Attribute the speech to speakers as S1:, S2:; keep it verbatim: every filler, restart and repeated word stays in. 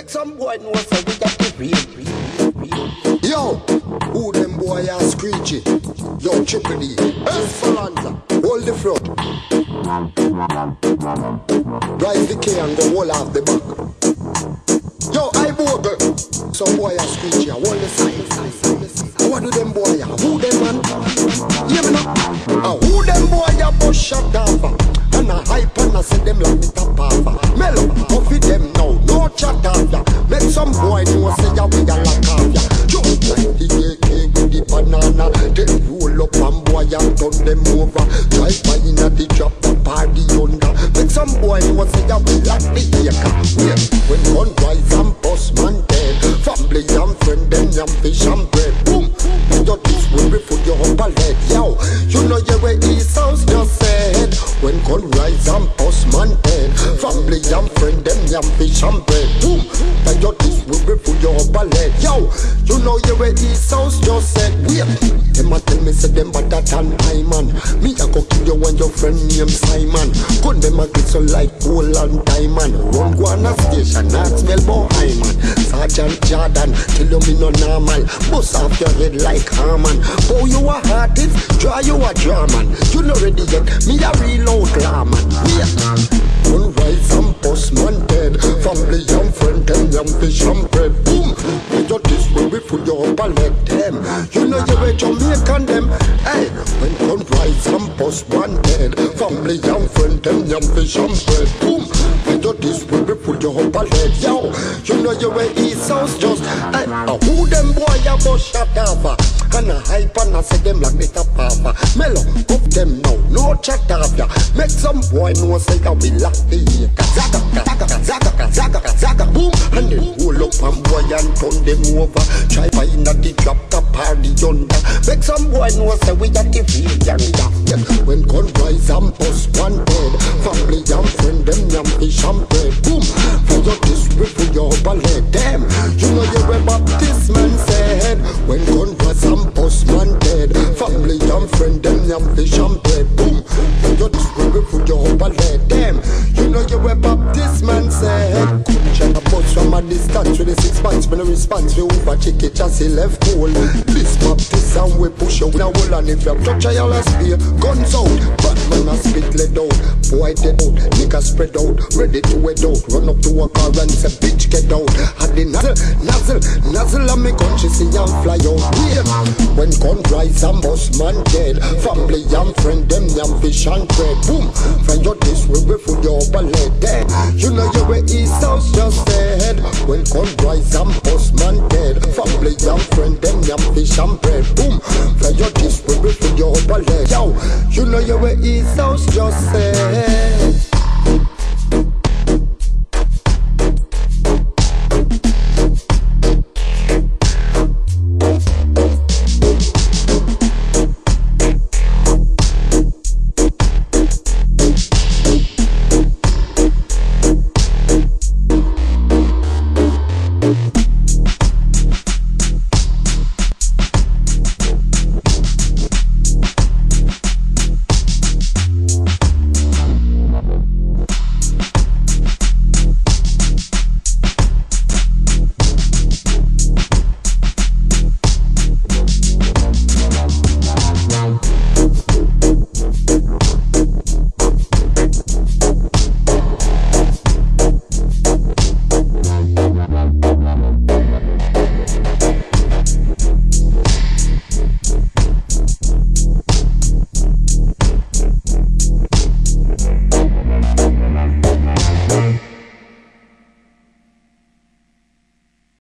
S1: Make some boy know so we got the real, real, real.
S2: Yo, who them boy are screechy? Yo, Triple D, Esperanza, hold the front. Rise the K and go hold off the back. Yo, I bogle. Some boy are screechy, hold the side. What do them boy are? Who them man? Hear me now? Uh, who them boy are bust shot off? And I hype and I say them like the top off. Mellow, coffee them now, no chat off ya. Make some boy know say ya we a lock off ya. Just like the A K with the banana. Then roll up and boy and turn them over. Drive by in a the drop the party under. Make some boy know say ya we lock the acre. Yeah, when gun rise and bust man dead. Family and friend them yam fish and bread. Boom, you this will be put your upper leg. Yo, you know you where East House just said. When gun rise and bust man dead. Family and friend them yam fish and bread. Boom, you this will be put your upper leg. Yo, you know you where East House just said. Wait, them a tell me say them better than I man. Me a go kill you when your friend named Simon. Gun them a get so like gold and diamond. Run go on a station, not smell boy man. Sergeant Jordan, tell you me no normal. Bust off your head like Harman. Oh, you a artist, draw you a German. You not ready yet, me a real outlaw man. Wait, gun rise and bust man dead. Family and friend them yam fish and bread. Boom, you got this when we put your upper leg them. You know you were Jamaican them. Hey, when gun rise and bust man dead. Family and friend them yam fish and bread. Boom, you got this when we put your upper leg. Yo, you know you were East House just. Hey, uh, who them boy a bust shot over? And I hype and I say them like the top over. Mellow, up them now, no chat off ya. Make some boy know say ya we lock the acre. Zaga, zaga, zaga, zaga, zaga, boom. And then roll up and boy and turn them over. Try find a the drop the party under. Make some boy know say we got the real yanga. Yeah. When gun rise and bust one dead. Family and friend them yam fish and bread. Boom, for your this we put your upper leg. Damn, you know you were Baptist man said. When gun rise and bust man dead. Family and friend them yam fish and bread. Boom, for your this we put your upper leg. Damn, you know you were Baptist man said. Check a bus from a distance with the six pants. When a response we over check it just he left cold. This Baptist and we push you in a wall. And if you touch a yellow spear, guns out. Batman a spit let out. Boy dead out, nigga spread out. Ready to head out. Run up to a car and say bitch get out. Had the nozzle, nozzle, nozzle and me gun she see and fly out. Yeah. When gun rise and bust man dead. Family and friend them yam fish and bread. Boom, find your this way we put your upper leg dead. You know you were East House just said. When gun rise and bust man dead. Family and friend them yam fish and bread. Boom, find your this way we put your upper leg. Yo, you know you were East House just said.